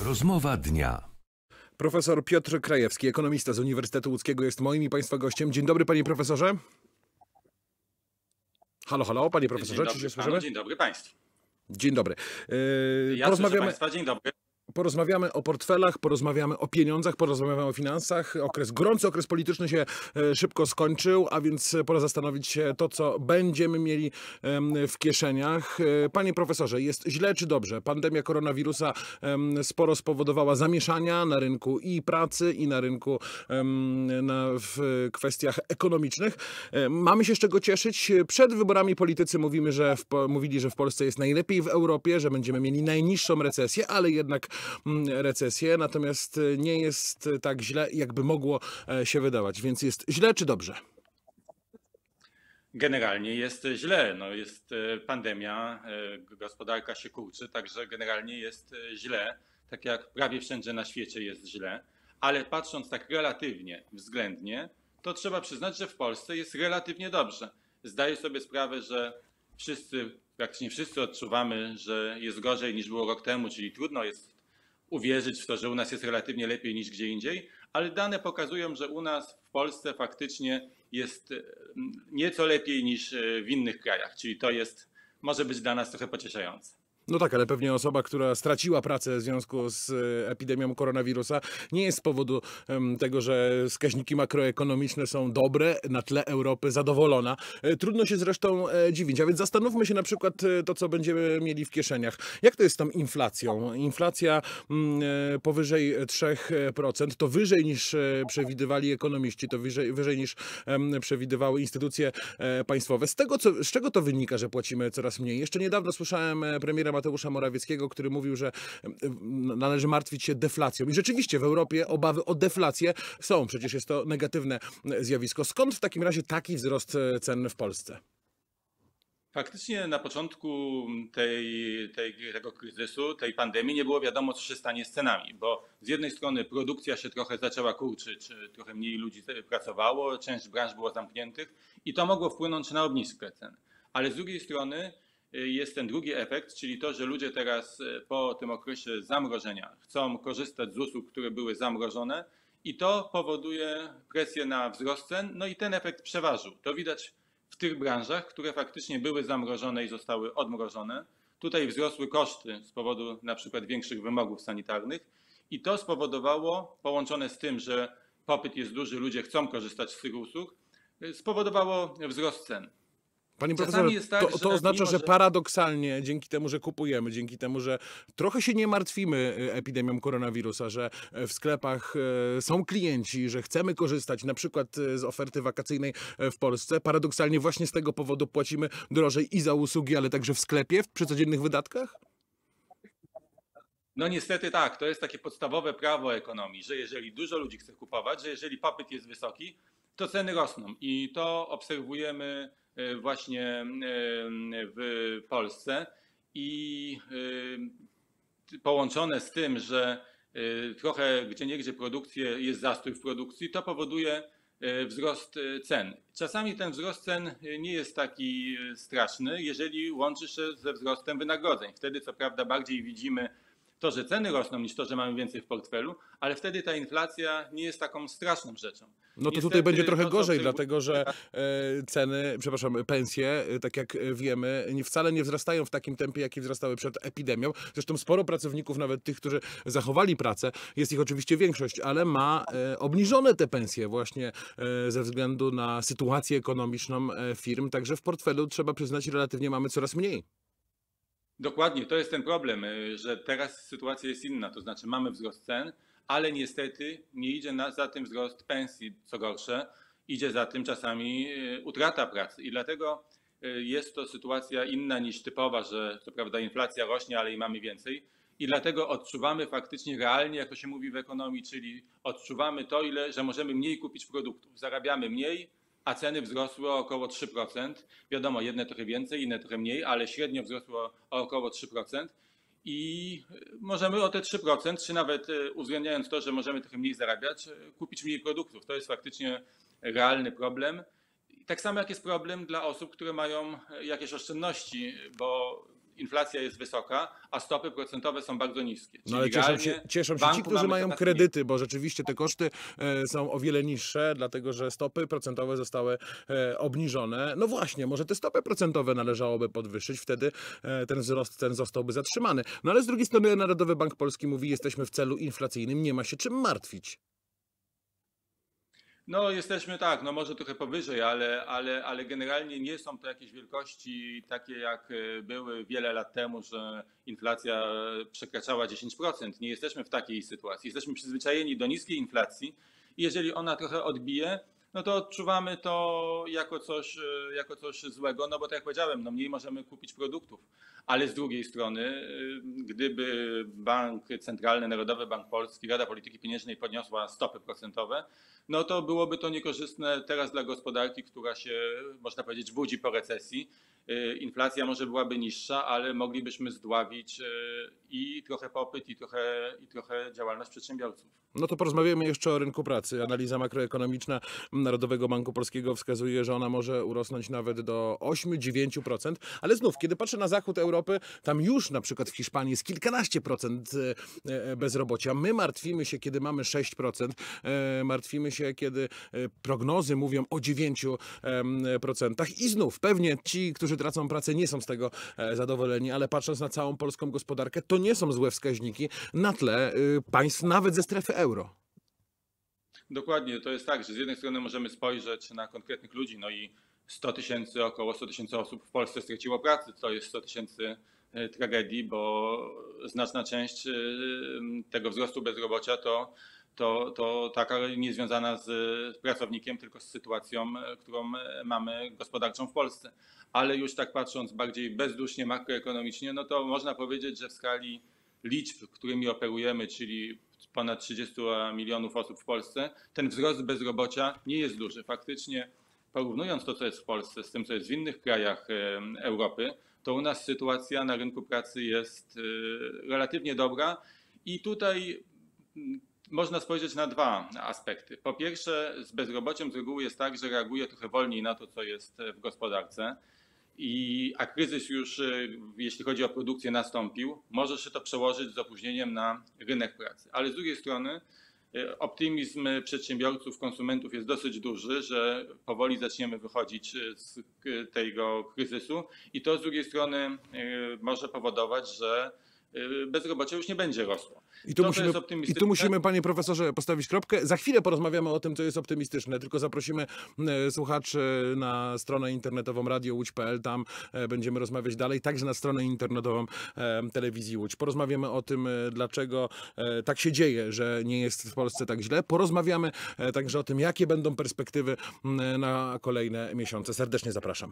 Rozmowa dnia. Profesor Piotr Krajewski, ekonomista z Uniwersytetu Łódzkiego, jest moim i państwa gościem. Dzień dobry, panie profesorze. Halo, halo, panie profesorze, czy się słyszymy? Dzień dobry państwu. Dzień dobry. Słyszę państwa, dzień dobry. Porozmawiamy o portfelach, porozmawiamy o pieniądzach, porozmawiamy o finansach. Gorący okres polityczny się szybko skończył, a więc pora zastanowić się to, co będziemy mieli w kieszeniach. Panie profesorze, jest źle czy dobrze? Pandemia koronawirusa sporo spowodowała zamieszania na rynku i pracy, i na rynku w kwestiach ekonomicznych. Mamy się z czego cieszyć. Przed wyborami politycy mówili, że w Polsce jest najlepiej w Europie, że będziemy mieli najniższą recesję, ale jednak recesję, natomiast nie jest tak źle, jakby mogło się wydawać. Więc jest źle czy dobrze? Generalnie jest źle. Jest pandemia, gospodarka się kurczy, także generalnie jest źle. Tak jak prawie wszędzie na świecie jest źle. Ale patrząc tak relatywnie, względnie, to trzeba przyznać, że w Polsce jest relatywnie dobrze. Zdaję sobie sprawę, że praktycznie wszyscy odczuwamy, że jest gorzej niż było rok temu, czyli trudno jest uwierzyć w to, że u nas jest relatywnie lepiej niż gdzie indziej, ale dane pokazują, że u nas w Polsce faktycznie jest nieco lepiej niż w innych krajach, czyli to może być dla nas trochę pocieszające. No tak, ale pewnie osoba, która straciła pracę w związku z epidemią koronawirusa, nie jest z powodu tego, że wskaźniki makroekonomiczne są dobre, na tle Europy zadowolona. Trudno się zresztą dziwić, a więc zastanówmy się na przykład to, co będziemy mieli w kieszeniach. Jak to jest z tą inflacją? Inflacja powyżej 3%, to wyżej niż przewidywali ekonomiści, to wyżej niż przewidywały instytucje państwowe. Z czego to wynika, że płacimy coraz mniej? Jeszcze niedawno słyszałem premiera Mateusza Morawieckiego, który mówił, że należy martwić się deflacją. I rzeczywiście w Europie obawy o deflację są. Przecież jest to negatywne zjawisko. Skąd w takim razie taki wzrost cen w Polsce? Faktycznie na początku tego kryzysu, tej pandemii nie było wiadomo, co się stanie z cenami, bo z jednej strony produkcja się trochę zaczęła kurczyć, trochę mniej ludzi pracowało, część branż było zamkniętych i to mogło wpłynąć na obniżkę cen. Ale z drugiej strony jest ten drugi efekt, czyli to, że ludzie teraz po tym okresie zamrożenia chcą korzystać z usług, które były zamrożone i to powoduje presję na wzrost cen, no i ten efekt przeważył. To widać w tych branżach, które faktycznie były zamrożone i zostały odmrożone. Tutaj wzrosły koszty z powodu na przykład większych wymogów sanitarnych i to spowodowało, połączone z tym, że popyt jest duży, ludzie chcą korzystać z tych usług, spowodowało wzrost cen. Panie profesorze, to oznacza, że paradoksalnie dzięki temu, że kupujemy, dzięki temu, że trochę się nie martwimy epidemią koronawirusa, że w sklepach są klienci, że chcemy korzystać na przykład z oferty wakacyjnej w Polsce, paradoksalnie właśnie z tego powodu płacimy drożej i za usługi, ale także w sklepie przy codziennych wydatkach? No niestety tak, to jest takie podstawowe prawo ekonomii, że jeżeli dużo ludzi chce kupować, że jeżeli popyt jest wysoki, to ceny rosną i to obserwujemy właśnie w Polsce i połączone z tym, że trochę gdzieniegdzie jest zastój w produkcji, to powoduje wzrost cen. Czasami ten wzrost cen nie jest taki straszny, jeżeli łączy się ze wzrostem wynagrodzeń. Wtedy co prawda bardziej widzimy to, że ceny rosną, niż to, że mamy więcej w portfelu, ale wtedy ta inflacja nie jest taką straszną rzeczą. No to niestety tutaj będzie trochę gorzej, dlatego że pensje, tak jak wiemy, wcale nie wzrastają w takim tempie, jakie wzrastały przed epidemią. Zresztą sporo pracowników, nawet tych, którzy zachowali pracę, jest ich oczywiście większość, ale ma obniżone te pensje właśnie ze względu na sytuację ekonomiczną firm. Także w portfelu, trzeba przyznać, relatywnie mamy coraz mniej. Dokładnie, to jest ten problem, że teraz sytuacja jest inna, to znaczy mamy wzrost cen, ale niestety nie idzie za tym wzrost pensji, co gorsze, idzie za tym czasami utrata pracy i dlatego jest to sytuacja inna niż typowa, że co prawda inflacja rośnie, ale i mamy więcej i dlatego odczuwamy faktycznie realnie, jak to się mówi w ekonomii, czyli odczuwamy to, że możemy mniej kupić produktów, zarabiamy mniej, a ceny wzrosły o około 3%. Wiadomo, jedne trochę więcej, inne trochę mniej, ale średnio wzrosło o około 3%. I możemy o te 3%, czy nawet uwzględniając to, że możemy trochę mniej zarabiać, kupić mniej produktów. To jest faktycznie realny problem. Tak samo jak jest problem dla osób, które mają jakieś oszczędności, bo inflacja jest wysoka, a stopy procentowe są bardzo niskie. No ale Czyli cieszą w się ci, banku którzy mamy mają coraz kredyty, bo rzeczywiście te koszty są o wiele niższe, dlatego że stopy procentowe zostały obniżone. No właśnie, może te stopy procentowe należałoby podwyższyć, wtedy ten wzrost cen zostałby zatrzymany. No ale z drugiej strony Narodowy Bank Polski mówi, jesteśmy w celu inflacyjnym, nie ma się czym martwić. No jesteśmy tak, no może trochę powyżej, ale generalnie nie są to jakieś wielkości takie jak były wiele lat temu, że inflacja przekraczała 10%. Nie jesteśmy w takiej sytuacji. Jesteśmy przyzwyczajeni do niskiej inflacji i jeżeli ona trochę odbije, no to odczuwamy to jako coś złego, no bo tak jak powiedziałem, no mniej możemy kupić produktów. Ale z drugiej strony, gdyby Bank Centralny, Narodowy Bank Polski, Rada Polityki Pieniężnej podniosła stopy procentowe, no to byłoby to niekorzystne teraz dla gospodarki, która się, można powiedzieć, budzi po recesji. Inflacja może byłaby niższa, ale moglibyśmy zdławić i trochę popyt, i trochę działalność przedsiębiorców. No to porozmawiamy jeszcze o rynku pracy. Analiza makroekonomiczna Narodowego Banku Polskiego wskazuje, że ona może urosnąć nawet do 8-9%, ale znów, kiedy patrzę na zachód Europy, tam już na przykład w Hiszpanii jest kilkanaście procent bezrobocia. My martwimy się, kiedy mamy 6%, martwimy się, kiedy prognozy mówią o 9%. I znów, pewnie ci, którzy tracą pracę, nie są z tego zadowoleni, ale patrząc na całą polską gospodarkę, to nie są złe wskaźniki na tle państw nawet ze strefy euro. Dokładnie, to jest tak, że z jednej strony możemy spojrzeć na konkretnych ludzi, no i około 100 tysięcy osób w Polsce straciło pracę, to jest 100 tysięcy tragedii, bo znaczna część tego wzrostu bezrobocia to taka nie związana z pracownikiem, tylko z sytuacją, którą mamy gospodarczą w Polsce. Ale już tak patrząc bardziej bezdusznie makroekonomicznie, no to można powiedzieć, że w skali liczb, którymi operujemy, czyli ponad 30 milionów osób w Polsce, ten wzrost bezrobocia nie jest duży. Faktycznie porównując to, co jest w Polsce z tym, co jest w innych krajach Europy, to u nas sytuacja na rynku pracy jest relatywnie dobra i tutaj można spojrzeć na dwa aspekty. Po pierwsze, z bezrobociem z reguły jest tak, że reaguje trochę wolniej na to, co jest w gospodarce. A kryzys już, jeśli chodzi o produkcję, nastąpił, może się to przełożyć z opóźnieniem na rynek pracy. Ale z drugiej strony optymizm przedsiębiorców, konsumentów jest dosyć duży, że powoli zaczniemy wychodzić z tego kryzysu i to z drugiej strony może powodować, że bezrobocie już nie będzie rosło. I tu musimy, panie profesorze, postawić kropkę. Za chwilę porozmawiamy o tym, co jest optymistyczne, tylko zaprosimy słuchaczy na stronę internetową radiołódź.pl. Tam będziemy rozmawiać dalej, także na stronę internetową telewizji Łódź. Porozmawiamy o tym, dlaczego tak się dzieje, że nie jest w Polsce tak źle. Porozmawiamy także o tym, jakie będą perspektywy na kolejne miesiące. Serdecznie zapraszam.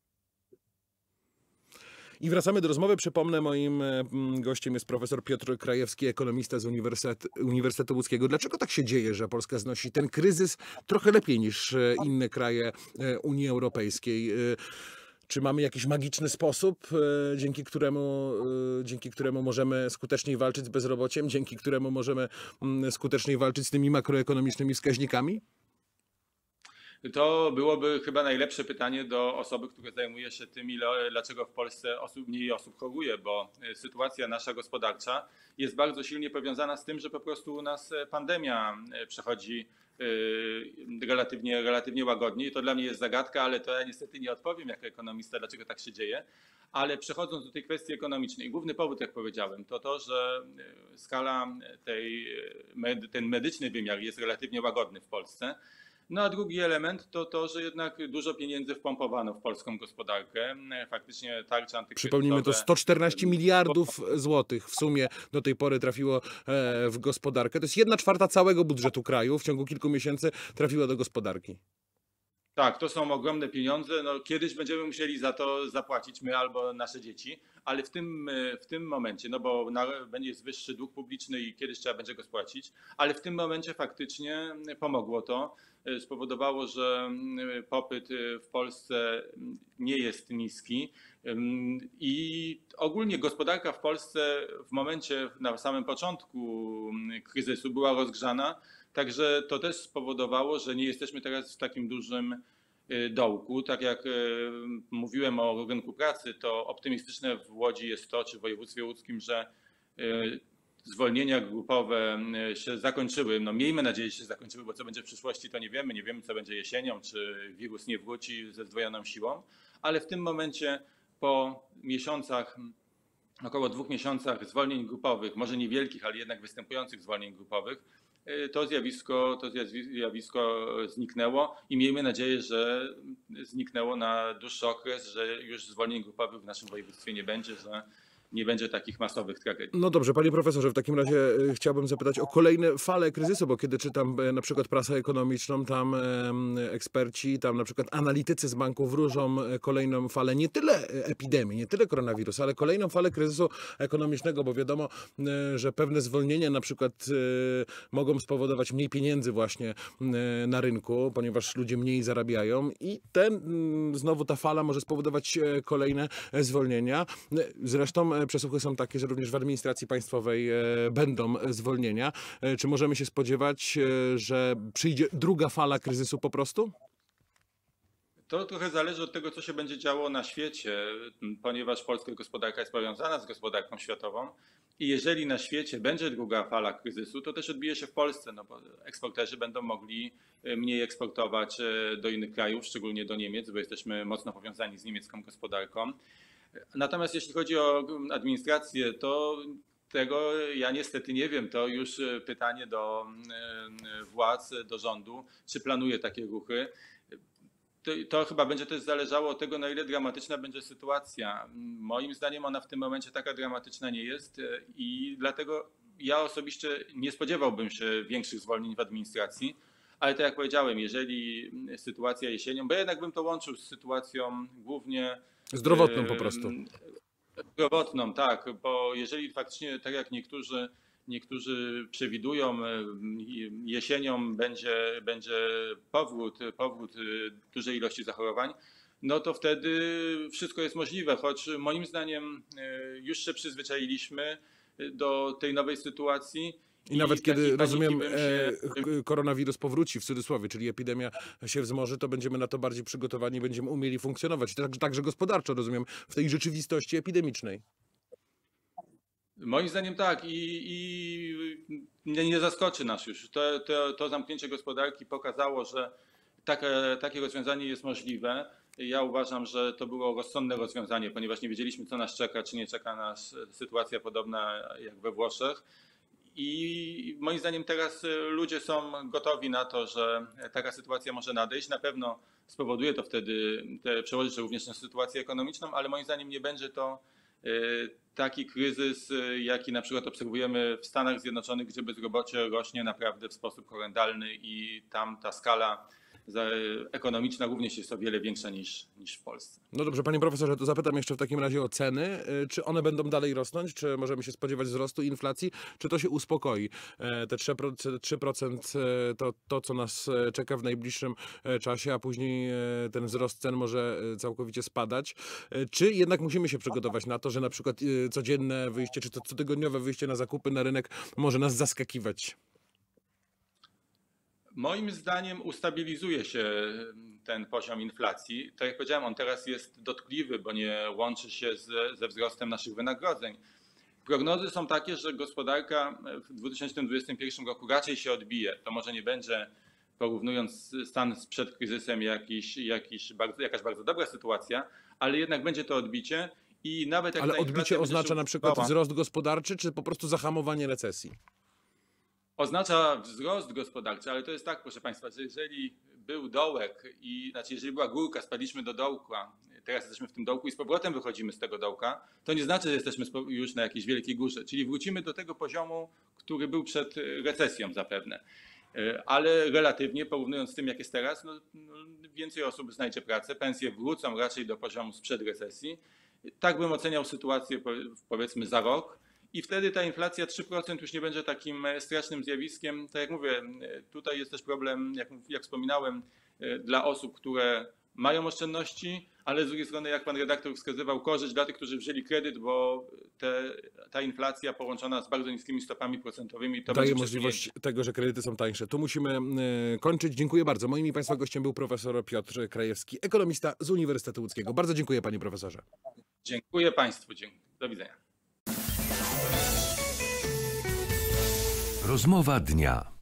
I wracamy do rozmowy. Przypomnę, moim gościem jest profesor Piotr Krajewski, ekonomista z Uniwersytetu Łódzkiego. Dlaczego tak się dzieje, że Polska znosi ten kryzys trochę lepiej niż inne kraje Unii Europejskiej? Czy mamy jakiś magiczny sposób, dzięki któremu możemy skuteczniej walczyć z bezrobociem, dzięki któremu możemy skuteczniej walczyć z tymi makroekonomicznymi wskaźnikami? To byłoby chyba najlepsze pytanie do osoby, która zajmuje się tym, dlaczego w Polsce mniej osób choruje, bo sytuacja nasza gospodarcza jest bardzo silnie powiązana z tym, że po prostu u nas pandemia przechodzi relatywnie łagodnie i to dla mnie jest zagadka, ale to ja niestety nie odpowiem jako ekonomista, dlaczego tak się dzieje. Ale przechodząc do tej kwestii ekonomicznej, główny powód, jak powiedziałem, to to, że skala ten medyczny wymiar jest relatywnie łagodny w Polsce. No a drugi element to to, że jednak dużo pieniędzy wpompowano w polską gospodarkę. Faktycznie tarcza antykryzysowa. Przypomnijmy, to 114 miliardów złotych w sumie do tej pory trafiło w gospodarkę. To jest 1/4 całego budżetu kraju w ciągu kilku miesięcy trafiło do gospodarki. Tak, to są ogromne pieniądze. No, kiedyś będziemy musieli za to zapłacić my albo nasze dzieci, ale w tym momencie, no bo będzie wyższy dług publiczny i kiedyś trzeba będzie go spłacić, ale w tym momencie faktycznie pomogło to. Spowodowało, że popyt w Polsce nie jest niski i ogólnie gospodarka w Polsce w momencie, na samym początku kryzysu była rozgrzana. Także to też spowodowało, że nie jesteśmy teraz w takim dużym dołku. Tak jak mówiłem o rynku pracy, to optymistyczne w Łodzi jest to, czy w województwie łódzkim, że zwolnienia grupowe się zakończyły. No miejmy nadzieję, że się zakończyły, bo co będzie w przyszłości, to nie wiemy. Nie wiemy, co będzie jesienią, czy wirus nie wróci ze zdwojoną siłą, ale w tym momencie po miesiącach, około 2 miesiącach zwolnień grupowych, może niewielkich, ale jednak występujących zwolnień grupowych, to zjawisko zniknęło i miejmy nadzieję, że zniknęło na dłuższy okres, że już zwolnień grupowych w naszym województwie nie będzie, że nie będzie takich masowych tragedii. No dobrze, panie profesorze, w takim razie chciałbym zapytać o kolejne fale kryzysu, bo kiedy czytam na przykład prasę ekonomiczną, tam eksperci, tam na przykład analitycy z banków wróżą kolejną falę, nie tyle epidemii, nie tyle koronawirusa, ale kolejną falę kryzysu ekonomicznego, bo wiadomo, że pewne zwolnienia na przykład mogą spowodować mniej pieniędzy właśnie na rynku, ponieważ ludzie mniej zarabiają i znowu ta fala może spowodować kolejne zwolnienia. Zresztą przesłuchy są takie, że również w administracji państwowej będą zwolnienia. Czy możemy się spodziewać, że przyjdzie druga fala kryzysu po prostu? To trochę zależy od tego, co się będzie działo na świecie, ponieważ polska gospodarka jest powiązana z gospodarką światową i jeżeli na świecie będzie druga fala kryzysu, to też odbije się w Polsce, no bo eksporterzy będą mogli mniej eksportować do innych krajów, szczególnie do Niemiec, bo jesteśmy mocno powiązani z niemiecką gospodarką. Natomiast jeśli chodzi o administrację, to tego ja niestety nie wiem. To już pytanie do władz, do rządu, czy planuje takie ruchy. To chyba będzie też zależało od tego, na ile dramatyczna będzie sytuacja. Moim zdaniem ona w tym momencie taka dramatyczna nie jest i dlatego ja osobiście nie spodziewałbym się większych zwolnień w administracji. Ale tak jak powiedziałem, jeżeli sytuacja jesienią, bo ja jednak bym to łączył z sytuacją głównie Zdrowotną po prostu. zdrowotną, tak, bo jeżeli faktycznie, tak jak niektórzy przewidują, jesienią będzie powrót dużej ilości zachorowań, no to wtedy wszystko jest możliwe, choć moim zdaniem już się przyzwyczailiśmy do tej nowej sytuacji. I nawet kiedy, takiej paniki rozumiem, bym się koronawirus powróci w cudzysłowie, czyli epidemia się wzmoży, to będziemy na to bardziej przygotowani, będziemy umieli funkcjonować, także gospodarczo, rozumiem, w tej rzeczywistości epidemicznej. Moim zdaniem tak i nie zaskoczy nas już. To zamknięcie gospodarki pokazało, że takie rozwiązanie jest możliwe. Ja uważam, że to było rozsądne rozwiązanie, ponieważ nie wiedzieliśmy, co nas czeka, czy nie czeka nas sytuacja podobna jak we Włoszech. I moim zdaniem teraz ludzie są gotowi na to, że taka sytuacja może nadejść. Na pewno spowoduje to wtedy, przełoży się również na sytuację ekonomiczną, ale moim zdaniem nie będzie to taki kryzys, jaki na przykład obserwujemy w Stanach Zjednoczonych, gdzie bezrobocie rośnie naprawdę w sposób horrendalny i tam ta skala ekonomiczna również jest o wiele większa niż w Polsce. No dobrze, panie profesorze, to zapytam jeszcze w takim razie o ceny. Czy one będą dalej rosnąć? Czy możemy się spodziewać wzrostu inflacji? Czy to się uspokoi? Te 3% to, co nas czeka w najbliższym czasie, a później ten wzrost cen może całkowicie spadać. Czy jednak musimy się przygotować na to, że na przykład codzienne wyjście, czy to cotygodniowe wyjście na zakupy, na rynek może nas zaskakiwać? Moim zdaniem ustabilizuje się ten poziom inflacji. Tak jak powiedziałem, on teraz jest dotkliwy, bo nie łączy się ze wzrostem naszych wynagrodzeń. Prognozy są takie, że gospodarka w 2021 roku raczej się odbije. To może nie będzie, porównując stan sprzed kryzysem, jakaś bardzo dobra sytuacja, ale jednak będzie to odbicie i nawet jak Ale ta inflacja odbicie będzie oznacza się na przykład utrzymywała, wzrost gospodarczy, czy po prostu zahamowanie recesji? oznacza wzrost gospodarczy, ale to jest tak, proszę Państwa, że jeżeli był dołek jeżeli była górka, spadliśmy do dołka, teraz jesteśmy w tym dołku i z powrotem wychodzimy z tego dołka, to nie znaczy, że jesteśmy już na jakiejś wielkiej górze, czyli wrócimy do tego poziomu, który był przed recesją zapewne. Ale relatywnie, porównując z tym, jak jest teraz, więcej osób znajdzie pracę, pensje wrócą raczej do poziomu sprzed recesji. Tak bym oceniał sytuację, powiedzmy, za rok. I wtedy ta inflacja 3% już nie będzie takim strasznym zjawiskiem. Tak jak mówię, tutaj jest też problem, jak wspominałem, dla osób, które mają oszczędności, ale z drugiej strony, jak pan redaktor wskazywał, korzyść dla tych, którzy wzięli kredyt, bo ta inflacja połączona z bardzo niskimi stopami procentowymi to Daje będzie możliwość przesunięcie. tego, że kredyty są tańsze. Tu musimy kończyć. Dziękuję bardzo. Moim i Państwa gościem był profesor Piotr Krajewski, ekonomista z Uniwersytetu Łódzkiego. Bardzo dziękuję, panie profesorze. Dziękuję państwu. Do widzenia. Rozmowa dnia.